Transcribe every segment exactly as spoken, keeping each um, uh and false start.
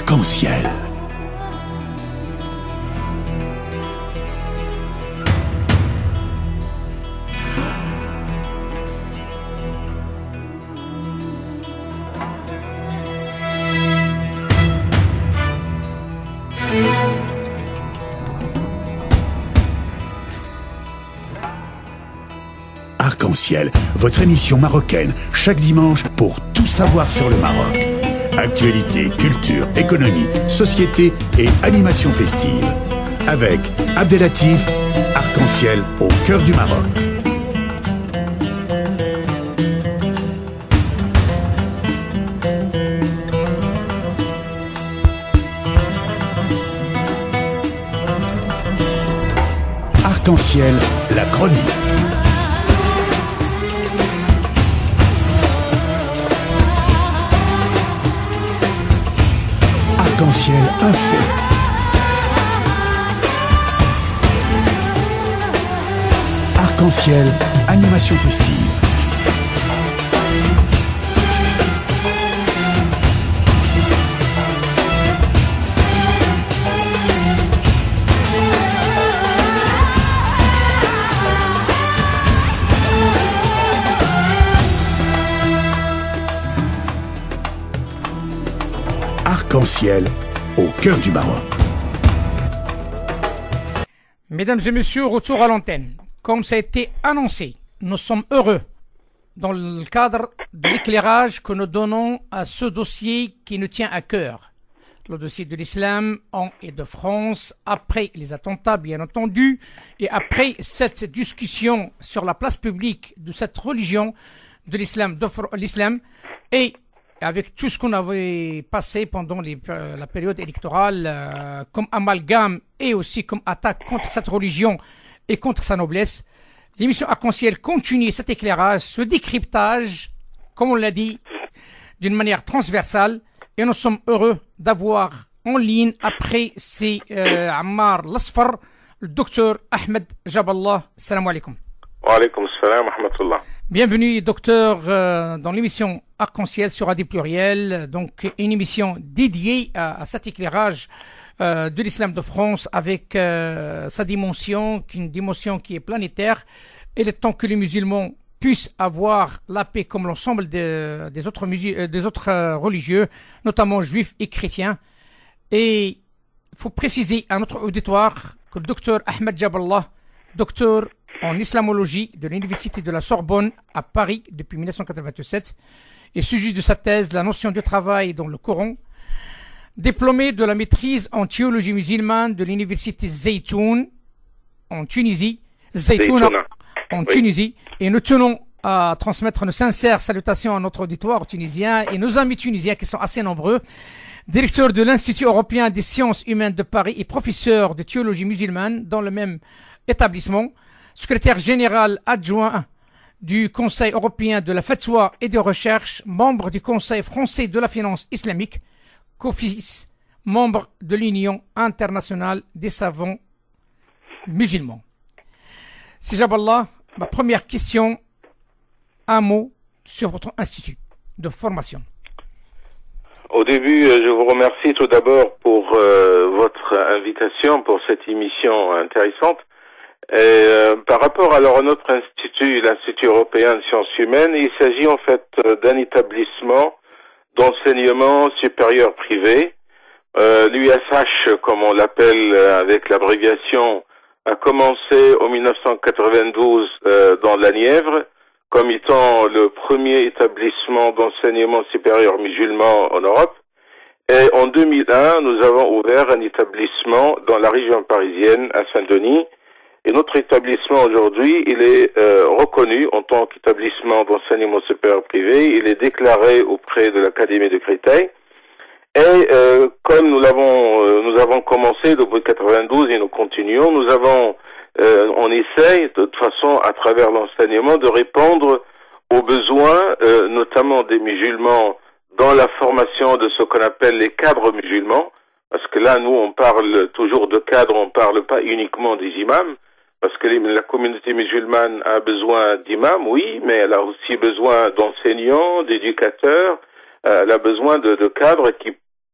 Arc-en-ciel. Arc-en-ciel, votre émission marocaine, chaque dimanche pour tout savoir sur le Maroc. Actualité, culture, économie, société et animation festive. Avec Abdelatif, Arc-en-ciel au cœur du Maroc. Arc-en-ciel, la chronique. Arc-en-ciel info. Arc-en-ciel animation festive. Arc-en-ciel au cœur du Maroc. Mesdames et messieurs, retour à l'antenne. Comme ça a été annoncé, nous sommes heureux dans le cadre de l'éclairage que nous donnons à ce dossier qui nous tient à cœur. Le dossier de l'islam en et de France, après les attentats bien entendu, et après cette discussion sur la place publique de cette religion de l'islam, de l'islam, et avec tout ce qu'on avait passé pendant les, euh, la période électorale, euh, comme amalgame et aussi comme attaque contre cette religion et contre sa noblesse, l'émission Arc-en-ciel continue cet éclairage, ce décryptage, comme on l'a dit, d'une manière transversale, et nous sommes heureux d'avoir en ligne, après c'est euh, Ammar Lasfar, le docteur Ahmed Jaballah. Salam alaikum. Wa alaikum salam wa rahmatullah. Bienvenue, docteur, euh, dans l'émission Arc-en-ciel sur Radio Pluriel, donc une émission dédiée à, à cet éclairage euh, de l'islam de France avec euh, sa dimension, une dimension qui est planétaire. Et le temps que les musulmans puissent avoir la paix comme l'ensemble de, des autres, musul- des autres euh, religieux, notamment juifs et chrétiens. Et il faut préciser à notre auditoire que le docteur Ahmed Jaballah, docteur en islamologie de l'Université de la Sorbonne à Paris depuis mille neuf cent quatre-vingt-sept, et sujet de sa thèse, la notion du travail dans le Coran, diplômé de la maîtrise en théologie musulmane de l'Université Zaytoun en Tunisie, Zaytouna en Tunisie, et nous tenons à transmettre nos sincères salutations à notre auditoire tunisien et nos amis tunisiens qui sont assez nombreux. Directeur de l'Institut européen des sciences humaines de Paris et professeur de théologie musulmane dans le même établissement, secrétaire général adjoint du Conseil européen de la Fatwa et de recherche, membre du Conseil français de la finance islamique, COFIS, membre de l'Union internationale des savants musulmans. Si Jaballah, ma première question, un mot sur votre institut de formation. Au début, je vous remercie tout d'abord pour euh, votre invitation pour cette émission intéressante. Et, euh, par rapport alors à notre institut, l'Institut européen de sciences humaines, il s'agit en fait d'un établissement d'enseignement supérieur privé. Euh, L'U S H, comme on l'appelle avec l'abréviation, a commencé en mille neuf cent quatre-vingt-douze euh, dans la Nièvre, comme étant le premier établissement d'enseignement supérieur musulman en Europe. Et en deux mille un, nous avons ouvert un établissement dans la région parisienne, à Saint-Denis. Et notre établissement aujourd'hui, il est euh, reconnu en tant qu'établissement d'enseignement supérieur privé. Il est déclaré auprès de l'Académie de Créteil. Et euh, comme nous l'avons, euh, nous avons commencé depuis quatre-vingt-douze et nous continuons, nous avons, euh, on essaye de toute façon à travers l'enseignement de répondre aux besoins, euh, notamment des musulmans, dans la formation de ce qu'on appelle les cadres musulmans. Parce que là, nous, on parle toujours de cadres, on parle pas uniquement des imams. Parce que les, la communauté musulmane a besoin d'imams, oui, mais elle a aussi besoin d'enseignants, d'éducateurs. Euh, elle a besoin de, de cadres qui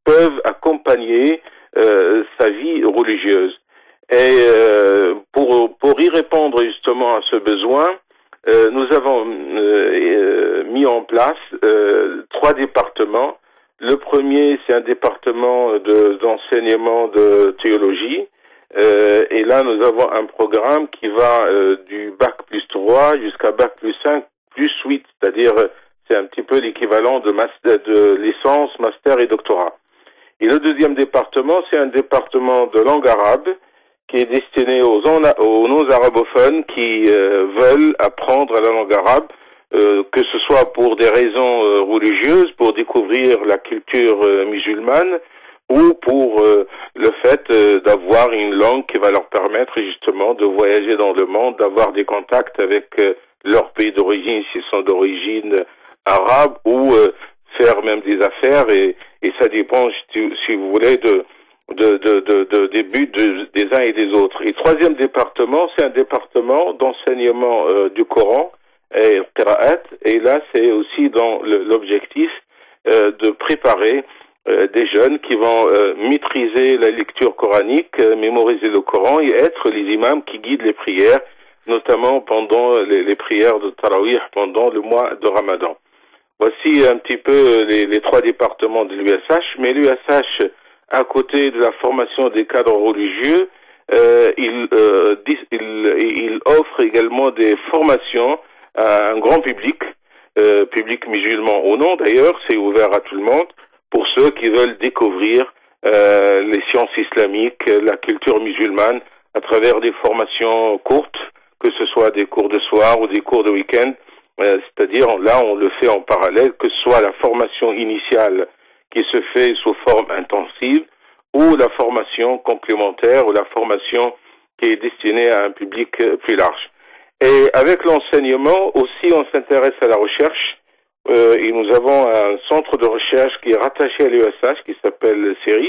peuvent accompagner euh, sa vie religieuse. Et euh, pour, pour y répondre justement à ce besoin, euh, nous avons euh, euh, mis en place euh, trois départements. Le premier, c'est un département de, d'enseignement de théologie. Euh, et là, nous avons un programme qui va euh, du bac plus trois jusqu'à bac plus cinq plus huit, c'est-à-dire c'est un petit peu l'équivalent de, master, de licence, master et doctorat. Et le deuxième département, c'est un département de langue arabe qui est destiné aux, aux non-arabophones qui euh, veulent apprendre la langue arabe, euh, que ce soit pour des raisons euh, religieuses, pour découvrir la culture euh, musulmane, ou pour euh, le fait euh, d'avoir une langue qui va leur permettre justement de voyager dans le monde, d'avoir des contacts avec euh, leur pays d'origine, s'ils sont d'origine arabe, ou euh, faire même des affaires, et, et ça dépend, si, si vous voulez, de De, de, de, de, des buts de, des uns et des autres. Et troisième département, c'est un département d'enseignement euh, du Coran et Qira'at, et là c'est aussi dans le, l'objectif euh, de préparer euh, des jeunes qui vont euh, maîtriser la lecture coranique, euh, mémoriser le Coran et être les imams qui guident les prières, notamment pendant les, les prières de Tarawih, pendant le mois de Ramadan. Voici un petit peu les, les trois départements de l'U S H, mais l'U S H, à côté de la formation des cadres religieux, euh, il, euh, il, il offre également des formations à un grand public, euh, public musulman ou non d'ailleurs, c'est ouvert à tout le monde, pour ceux qui veulent découvrir euh, les sciences islamiques, la culture musulmane, à travers des formations courtes, que ce soit des cours de soir ou des cours de week-end, euh, c'est-à-dire là on le fait en parallèle, que ce soit la formation initiale qui se fait sous forme intensive, ou la formation complémentaire, ou la formation qui est destinée à un public plus large. Et avec l'enseignement aussi, on s'intéresse à la recherche, euh, et nous avons un centre de recherche qui est rattaché à l'U S H, qui s'appelle CERI,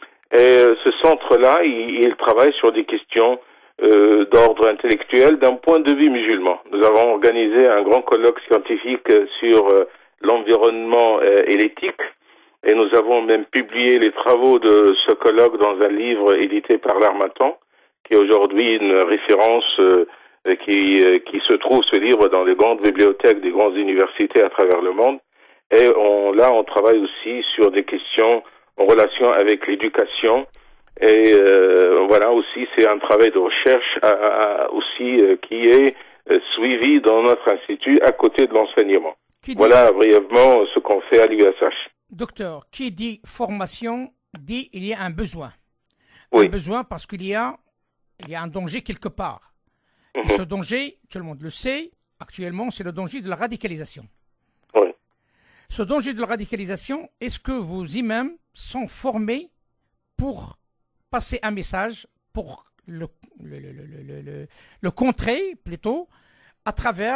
et ce centre-là, il, il travaille sur des questions euh, d'ordre intellectuel d'un point de vue musulman. Nous avons organisé un grand colloque scientifique sur euh, l'environnement euh, et l'éthique, et nous avons même publié les travaux de ce colloque dans un livre édité par l'Harmattan, qui est aujourd'hui une référence euh, qui, euh, qui se trouve, ce livre, dans les grandes bibliothèques des grandes universités à travers le monde. Et on, là, on travaille aussi sur des questions en relation avec l'éducation. Et euh, voilà, aussi, c'est un travail de recherche à, à, aussi euh, qui est euh, suivi dans notre institut à côté de l'enseignement. Voilà brièvement ce qu'on fait à l'U S H. Docteur, qui dit formation dit il y a un besoin. Oui. Un besoin parce qu'il y a, il y a un danger quelque part. Mm-hmm. Ce danger, tout le monde le sait, actuellement, c'est le danger de la radicalisation. Oui. Ce danger de la radicalisation, est-ce que vos imams sont formés pour passer un message, pour le, le, le, le, le, le contrer plutôt, à travers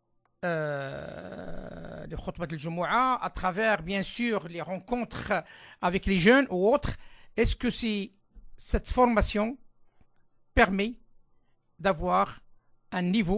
Euh, les khutbah al-Jumu'ah, à travers bien sûr les rencontres avec les jeunes ou autres? Est-ce que si cette formation permet d'avoir un niveau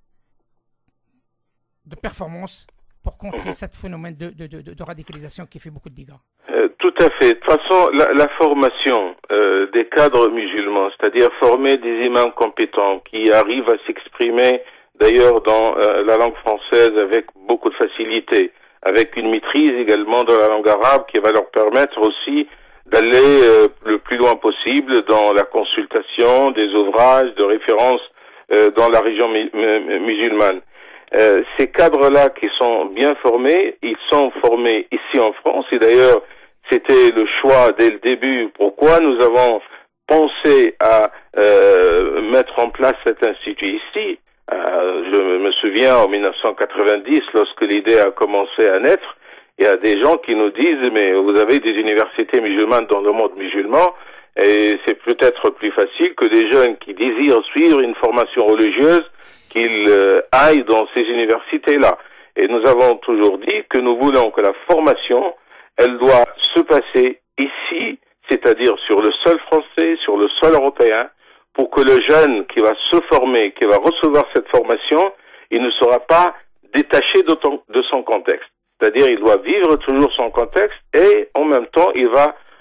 de performance pour contrer ce phénomène de, de, de, de radicalisation qui fait beaucoup de dégâts? Euh, tout à fait. De toute façon, la, la formation euh, des cadres musulmans, c'est-à-dire former des imams compétents qui arrivent à s'exprimer d'ailleurs dans euh, la langue française avec beaucoup de facilité, avec une maîtrise également de la langue arabe qui va leur permettre aussi d'aller euh, le plus loin possible dans la consultation des ouvrages de référence euh, dans la région mu musulmane. Euh, ces cadres-là qui sont bien formés, ils sont formés ici en France, et d'ailleurs c'était le choix dès le début pourquoi nous avons pensé à euh, mettre en place cet institut ici. Euh, je me souviens en mille neuf cent quatre-vingt-dix, lorsque l'idée a commencé à naître, il y a des gens qui nous disent « mais vous avez des universités musulmanes dans le monde musulman et c'est peut-être plus facile que des jeunes qui désirent suivre une formation religieuse qu'ils euh, aillent dans ces universités-là ». Et nous avons toujours dit que nous voulons que la formation, elle doit se passer ici, c'est-à-dire sur le sol français, sur le sol européen, pour que le jeune qui va se former, qui va recevoir cette formation, il ne sera pas détaché de, ton, de son contexte. C'est-à-dire il doit vivre toujours son contexte et en même temps il va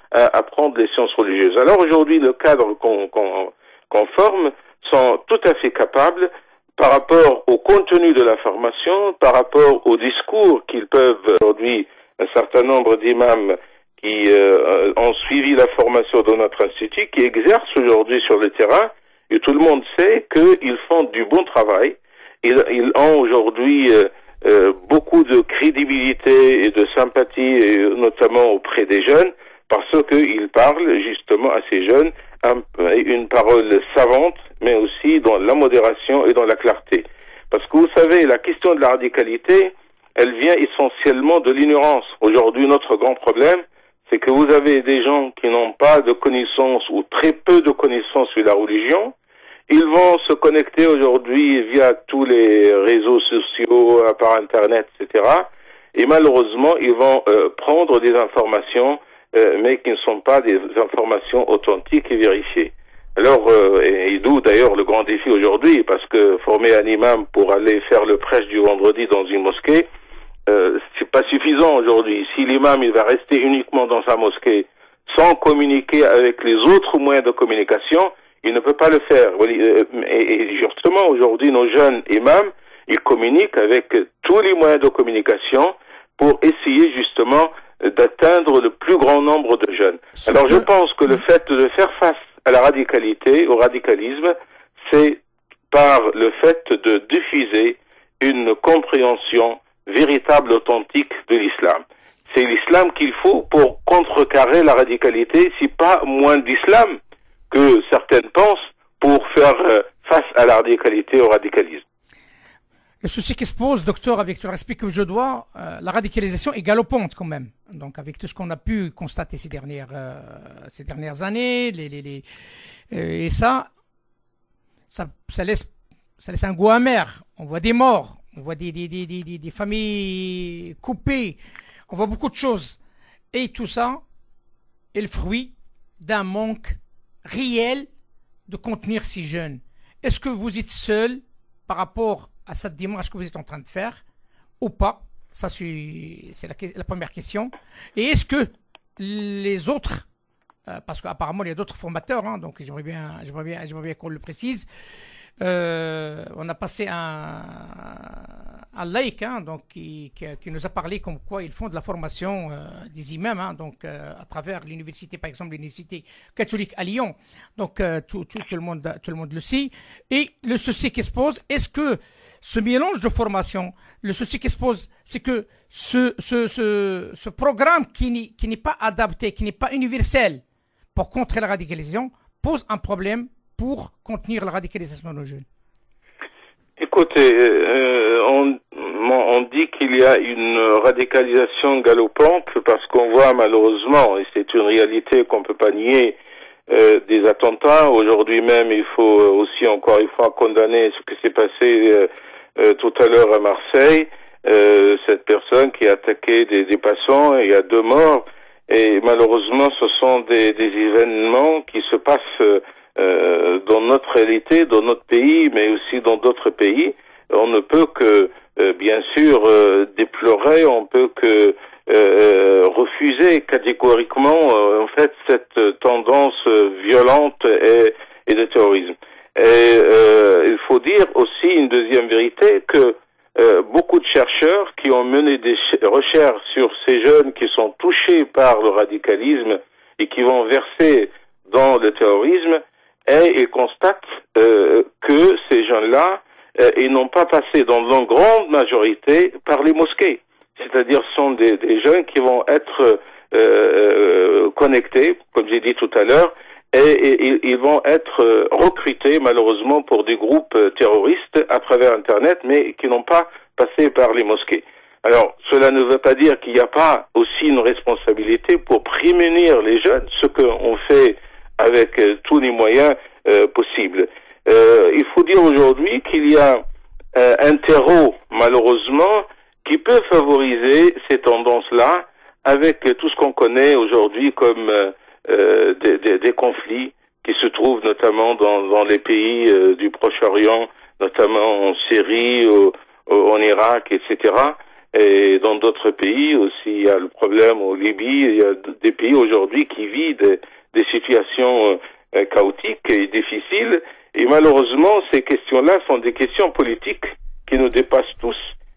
à apprendre les sciences religieuses. Alors aujourd'hui, le cadre qu'on qu'on qu'on forme sont tout à fait capables par rapport au contenu de la formation, par rapport au discours qu'ils peuvent aujourd'hui, un certain nombre d'imams qui euh, ont suivi la formation de notre institut, qui exercent aujourd'hui sur le terrain, et tout le monde sait qu'ils font du bon travail. Ils, ils ont aujourd'hui euh, euh, beaucoup de crédibilité et de sympathie, et notamment auprès des jeunes, parce qu'ils parlent justement à ces jeunes un, une parole savante, mais aussi dans la modération et dans la clarté. Parce que vous savez, la question de la radicalité, elle vient essentiellement de l'ignorance. Aujourd'hui, notre grand problème, c'est que vous avez des gens qui n'ont pas de connaissances ou très peu de connaissances sur la religion. Ils vont se connecter aujourd'hui via tous les réseaux sociaux, par Internet, et cetera. Et malheureusement, ils vont euh, prendre des informations, euh, mais qui ne sont pas des informations authentiques et vérifiées. Alors, euh, et, et d'où d'ailleurs le grand défi aujourd'hui, parce que former un imam pour aller faire le prêche du vendredi dans une mosquée, euh, c'est pas suffisant aujourd'hui. Si l'imam il va rester uniquement dans sa mosquée sans communiquer avec les autres moyens de communication, il ne peut pas le faire. Et justement, aujourd'hui, nos jeunes imams, ils communiquent avec tous les moyens de communication pour essayer justement d'atteindre le plus grand nombre de jeunes. Alors je pense que le fait de faire face à la radicalité, au radicalisme, c'est par le fait de diffuser une compréhension véritable, authentique de l'islam. C'est l'islam qu'il faut pour contrecarrer la radicalité, si pas moins d'islam que certaines pensent pour faire face à la radicalité, au radicalisme. Le souci qui se pose, docteur, avec tout le respect que je dois, euh, la radicalisation est galopante quand même. Donc avec tout ce qu'on a pu constater ces dernières, euh, ces dernières années, les, les, les, euh, et ça, ça, ça, laisse, ça laisse un goût amer. On voit des morts, on voit des, des, des, des, des familles coupées, on voit beaucoup de choses. Et tout ça est le fruit d'un manque réel de contenir si jeunes. Est-ce que vous êtes seul par rapport à cette démarche que vous êtes en train de faire ou pas? Ça, c'est la, la première question. Et est-ce que les autres, euh, parce qu'apparemment il y a d'autres formateurs, hein, donc j'aimerais bien, j'aimerais bien, j'aimerais bien qu'on le précise. Euh, on a passé un, un laïc, hein, donc qui, qui, qui nous a parlé comme quoi ils font de la formation euh, des imams, hein, donc euh, à travers l'université, par exemple l'université catholique à Lyon. Donc euh, tout, tout, tout le monde, tout le monde le sait. Et le souci qui se pose, est-ce que ce mélange de formation, le souci qui se pose, c'est que ce, ce, ce, ce programme qui n'est pas adapté, qui n'est pas universel pour contrer la radicalisation, pose un problème pour contenir la radicalisation de nos jeunes? Écoutez, euh, on, on dit qu'il y a une radicalisation galopante parce qu'on voit malheureusement, et c'est une réalité qu'on ne peut pas nier, euh, des attentats. Aujourd'hui même, il faut aussi encore une fois condamner ce qui s'est passé euh, euh, tout à l'heure à Marseille. Euh, cette personne qui a attaqué des, des passants, et il y a deux morts. Et malheureusement, ce sont des, des événements qui se passent euh, Euh, dans notre réalité, dans notre pays, mais aussi dans d'autres pays. On ne peut que, euh, bien sûr, euh, déplorer, on peut que euh, refuser catégoriquement, euh, en fait, cette tendance violente et, et de terrorisme. Et euh, il faut dire aussi une deuxième vérité, que euh, beaucoup de chercheurs qui ont mené des recherches sur ces jeunes qui sont touchés par le radicalisme et qui vont verser dans le terrorisme, et ils constatent euh, que ces jeunes-là, euh, ils n'ont pas passé dans la grande majorité par les mosquées. C'est-à-dire ce sont des, des jeunes qui vont être euh, connectés, comme j'ai dit tout à l'heure, et, et, et ils vont être recrutés malheureusement pour des groupes terroristes à travers Internet, mais qui n'ont pas passé par les mosquées. Alors, cela ne veut pas dire qu'il n'y a pas aussi une responsabilité pour prémunir les jeunes, ce qu'on fait avec euh, tous les moyens euh, possibles. Euh, il faut dire aujourd'hui qu'il y a euh, un terreau, malheureusement, qui peut favoriser ces tendances-là avec euh, tout ce qu'on connaît aujourd'hui comme euh, euh, des, des, des conflits qui se trouvent notamment dans, dans les pays euh, du Proche-Orient, notamment en Syrie, au, au, en Irak, et cetera. Et dans d'autres pays aussi, il y a le problème au Libye. Il y a des pays aujourd'hui qui vivent des, des situations euh, chaotiques et difficiles. Et malheureusement, ces questions-là sont des questions politiques qui nous dépassent tous.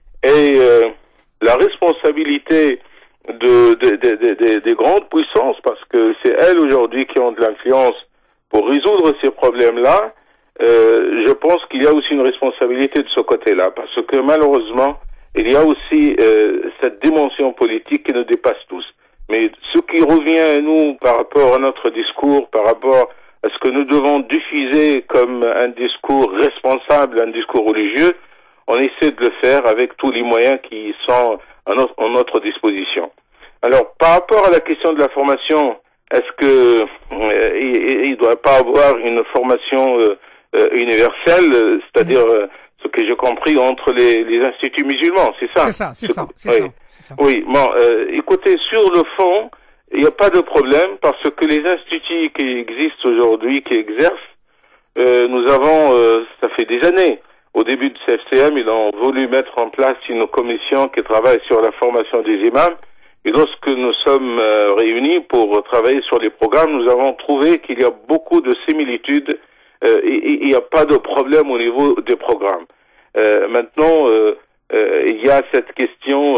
Et euh, la responsabilité de, de, de, de, de, des grandes puissances, parce que c'est elles aujourd'hui qui ont de l'influence pour résoudre ces problèmes-là, euh, je pense qu'il y a aussi une responsabilité de ce côté-là, parce que malheureusement, il y a aussi euh, cette dimension politique qui nous dépasse tous. Mais ce qui revient à nous par rapport à notre discours, par rapport à ce que nous devons diffuser comme un discours responsable, un discours religieux, on essaie de le faire avec tous les moyens qui sont à notre, à notre disposition. Alors, par rapport à la question de la formation, est-ce que euh, il ne doit pas avoir une formation euh, euh, universelle, c'est-à-dire euh, ce que j'ai compris entre les, les instituts musulmans, c'est ça? C'est ça, c'est ça, c'est oui. ça, c'est ça. Oui, bon, euh, écoutez, sur le fond, il n'y a pas de problème parce que les instituts qui existent aujourd'hui, qui exercent, euh, nous avons, euh, ça fait des années, au début du C F C M, ils ont voulu mettre en place une commission qui travaille sur la formation des imams. Et lorsque nous sommes euh, réunis pour travailler sur les programmes, nous avons trouvé qu'il y a beaucoup de similitudes euh, et il n'y a pas de problème au niveau des programmes. Euh, maintenant, euh, euh, il y a cette question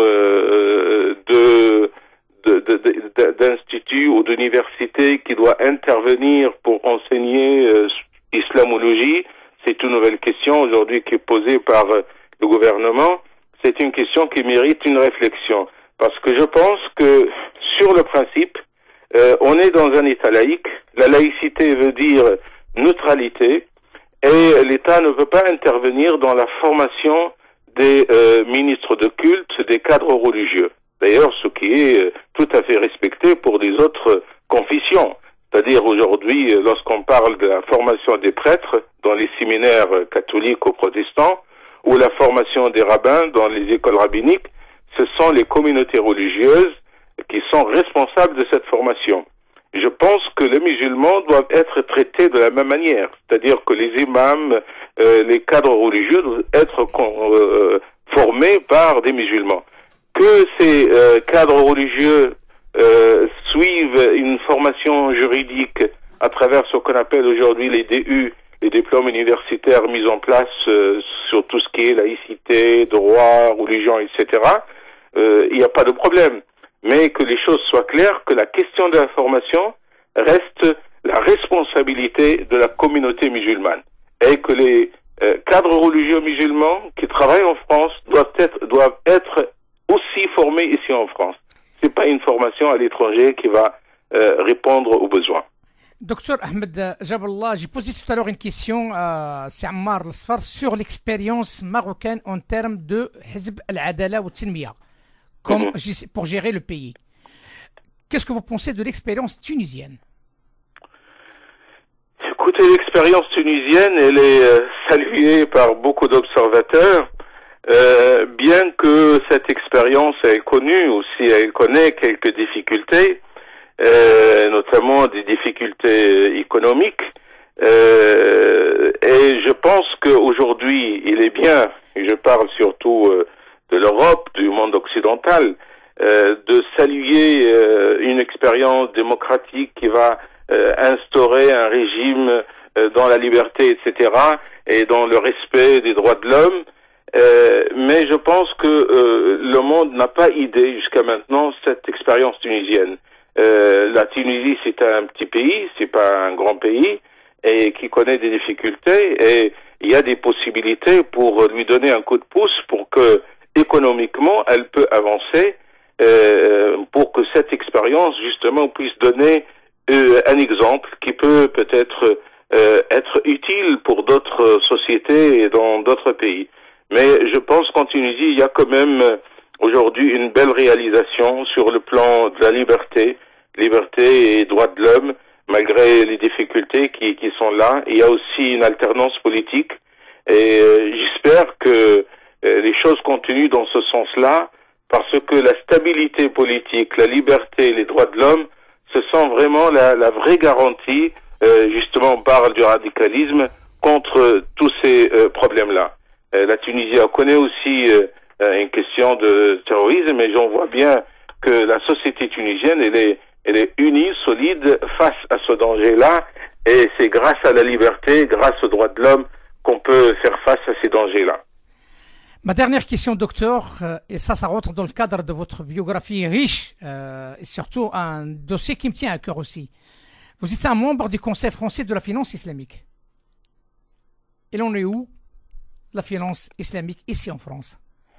euh, de, de, de, de d'institut ou d'université qui doit intervenir pour enseigner euh, islamologie. C'est une nouvelle question aujourd'hui qui est posée par euh, le gouvernement. C'est une question qui mérite une réflexion. Parce que je pense que, sur le principe, euh, on est dans un État laïque. La laïcité veut dire neutralité. Et l'État ne veut pas intervenir dans la formation des euh, ministres de culte, des cadres religieux. D'ailleurs, ce qui est euh, tout à fait respecté pour les autres euh, confessions. C'est-à-dire aujourd'hui, lorsqu'on parle de la formation des prêtres dans les séminaires euh, catholiques ou protestants, ou la formation des rabbins dans les écoles rabbiniques, ce sont les communautés religieuses qui sont responsables de cette formation. Je pense que les musulmans doivent être traités de la même manière, c'est-à-dire que les imams, euh, les cadres religieux doivent être euh, formés par des musulmans. Que ces euh, cadres religieux euh, suivent une formation juridique à travers ce qu'on appelle aujourd'hui les D U, les diplômes universitaires mis en place euh, sur tout ce qui est laïcité, droit, religion, et cetera, euh, il n'y a pas de problème. Mais que les choses soient claires, que la question de la formation reste la responsabilité de la communauté musulmane. Et que les euh, cadres religieux musulmans qui travaillent en France doivent être, doivent être aussi formés ici en France. C'est pas une formation à l'étranger qui va euh, répondre aux besoins. Docteur Ahmed Jaballah, j'ai posé tout à l'heure une question à Ammar Lasfar sur l'expérience marocaine en termes de Hizb al-Adala ou Tinmiya, comme mm-hmm. pour gérer le pays. Qu'est-ce que vous pensez de l'expérience tunisienne? Écoutez, l'expérience tunisienne, elle est euh, saluée par beaucoup d'observateurs, euh, bien que cette expérience est connue aussi, elle connaît quelques difficultés. Euh, notamment des difficultés économiques, euh, et je pense qu'aujourd'hui il est bien, et je parle surtout euh, de l'Europe, du monde occidental, euh, de saluer euh, une expérience démocratique qui va euh, instaurer un régime euh, dans la liberté, et cetera, et dans le respect des droits de l'homme. Euh, mais je pense que euh, le monde n'a pas idée jusqu'à maintenant cette expérience tunisienne. Euh, la Tunisie, c'est un petit pays, c'est pas un grand pays, et qui connaît des difficultés, et il y a des possibilités pour lui donner un coup de pouce pour que, économiquement, elle peut avancer, euh, pour que cette expérience, justement, puisse donner euh, un exemple qui peut peut-être euh, être utile pour d'autres sociétés et dans d'autres pays. Mais je pense qu'en Tunisie, il y a quand même aujourd'hui une belle réalisation sur le plan de la liberté, liberté et droits de l'homme, malgré les difficultés qui, qui sont là. Il y a aussi une alternance politique, et euh, j'espère que euh, les choses continuent dans ce sens-là, parce que la stabilité politique, la liberté, les droits de l'homme, ce sont vraiment la, la vraie garantie, euh, justement on parle du radicalisme, contre tous ces euh, problèmes-là. Euh, la Tunisie connaît aussi euh, euh, une question de terrorisme, mais j'en vois bien que la société tunisienne, elle est, elle est unie, solide face à ce danger-là, et c'est grâce à la liberté, grâce aux droits de l'homme qu'on peut faire face à ces dangers-là. Ma dernière question, docteur, euh, et ça, ça rentre dans le cadre de votre biographie riche, euh, et surtout un dossier qui me tient à cœur aussi. Vous êtes un membre du Conseil français de la finance islamique. Et l'on est où, la finance islamique, ici en France?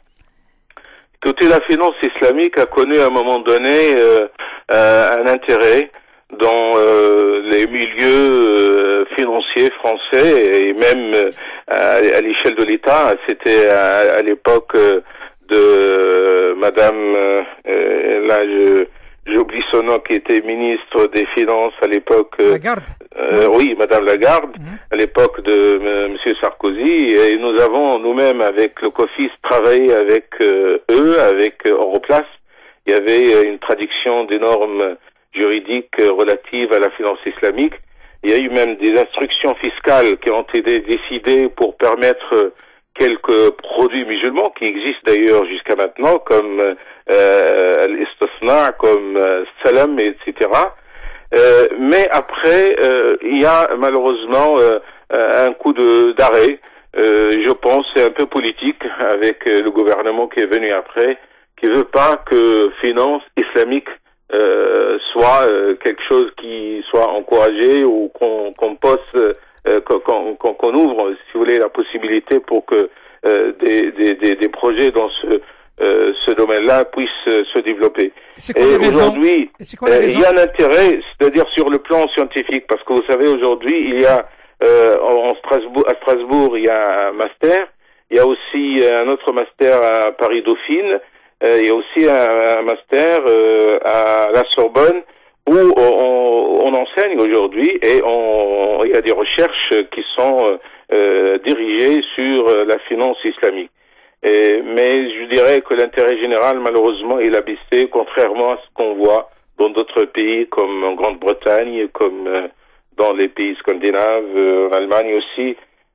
Écoutez, la finance islamique a connu à un moment donné euh, euh, un intérêt dans euh, les milieux euh, financiers français et même euh, à, à l'échelle de l'État. C'était à, à l'époque euh, de euh, Madame, euh, là je j'oublie son nom, qui était ministre des Finances à l'époque. Euh, Lagarde. Euh, oui, Madame Lagarde, Mmh. à l'époque de euh, Monsieur Sarkozy, et nous avons nous-mêmes avec le COFIS travaillé avec euh, eux, avec euh, Europlace. Il y avait euh, une traduction des normes juridiques euh, relatives à la finance islamique. Il y a eu même des instructions fiscales qui ont été décidées pour permettre euh, quelques produits musulmans qui existent d'ailleurs jusqu'à maintenant, comme euh, l'istisna, comme euh, salam, et cetera. Euh, mais après, euh, il y a malheureusement euh, un coup de d'arrêt. Euh, je pense c'est un peu politique avec euh, le gouvernement qui est venu après, qui veut pas que finance islamique euh, soit euh, quelque chose qui soit encouragé ou qu'on qu'on poste, euh, qu'on qu'on qu'on ouvre, si vous voulez, la possibilité pour que euh, des, des des des projets dans ce Euh, ce domaine-là puisse euh, se développer. Et aujourd'hui, euh, il y a un intérêt, c'est-à-dire sur le plan scientifique, parce que vous savez, aujourd'hui, il y a euh, en Strasbourg, à Strasbourg, il y a un master, il y a aussi un autre master à Paris-Dauphine, euh, il y a aussi un, un master euh, à la Sorbonne, où on, on enseigne aujourd'hui, et on, il y a des recherches qui sont euh, dirigées sur la finance islamique. Et, mais je dirais que l'intérêt général, malheureusement, il a baissé, contrairement à ce qu'on voit dans d'autres pays comme en Grande-Bretagne, comme euh, dans les pays scandinaves, euh, en Allemagne aussi,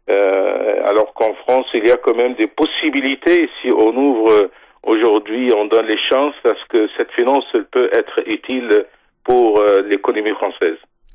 euh, alors qu'en France, il y a quand même des possibilités. Si on ouvre euh, aujourd'hui, on donne les chances à ce que cette finance peut être utile pour euh, l'économie française.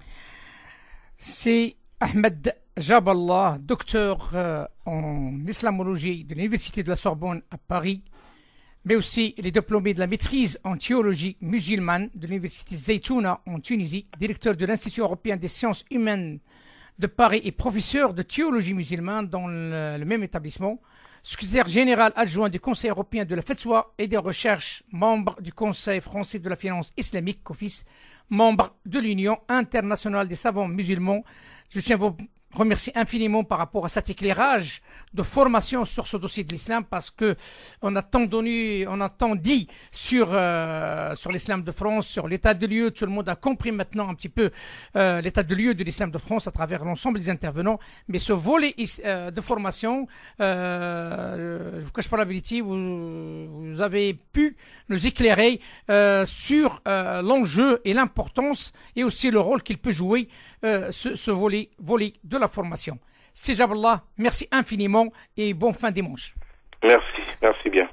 C'est Ahmed Jaballah, docteur euh, en islamologie de l'Université de la Sorbonne à Paris, mais aussi il est diplômé de la maîtrise en théologie musulmane de l'Université Zaytouna en Tunisie, directeur de l'Institut européen des sciences humaines de Paris et professeur de théologie musulmane dans le, le même établissement, secrétaire général adjoint du Conseil européen de la Fatwa et des recherches, membre du Conseil français de la finance islamique, COFIS, membre de l'Union internationale des savants musulmans. Je tiens à vous remercier infiniment par rapport à cet éclairage de formation sur ce dossier de l'islam, parce que on a tant donné, on a tant dit sur euh, sur l'islam de France, sur l'état de lieu. Tout le monde a compris maintenant un petit peu euh, l'état de lieu de l'islam de France à travers l'ensemble des intervenants. Mais ce volet euh, de formation, euh, je vous cache pas la vérité, vous, vous avez pu nous éclairer euh, sur euh, l'enjeu et l'importance et aussi le rôle qu'il peut jouer euh, ce, ce volet volet de la formation. C'est Jaballah, merci infiniment et bon fin dimanche. Merci, merci bien.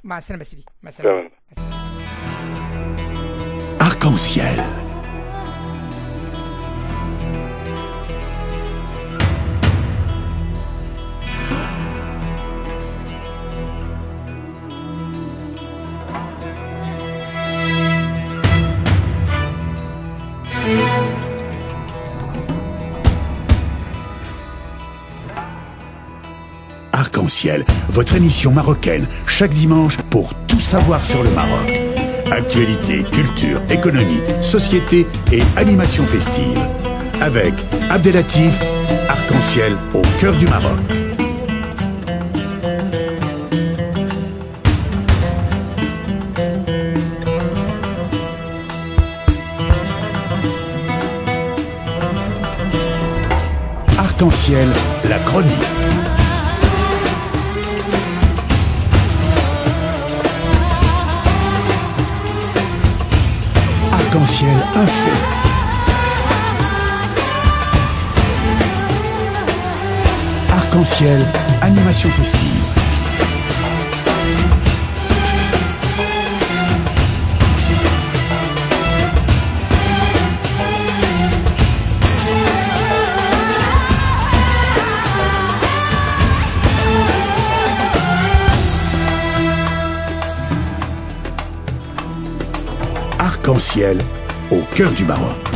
Arc-en-ciel. Arc-en-ciel, votre émission marocaine, chaque dimanche pour tout savoir sur le Maroc. Actualité, culture, économie, société et animation festive. Avec Abdelatif, Arc-en-ciel au cœur du Maroc. Arc-en-ciel, la chronique. Arc-en-ciel info. Arc-en-ciel animation festive. Arc-en-Ciel, au cœur du Maroc.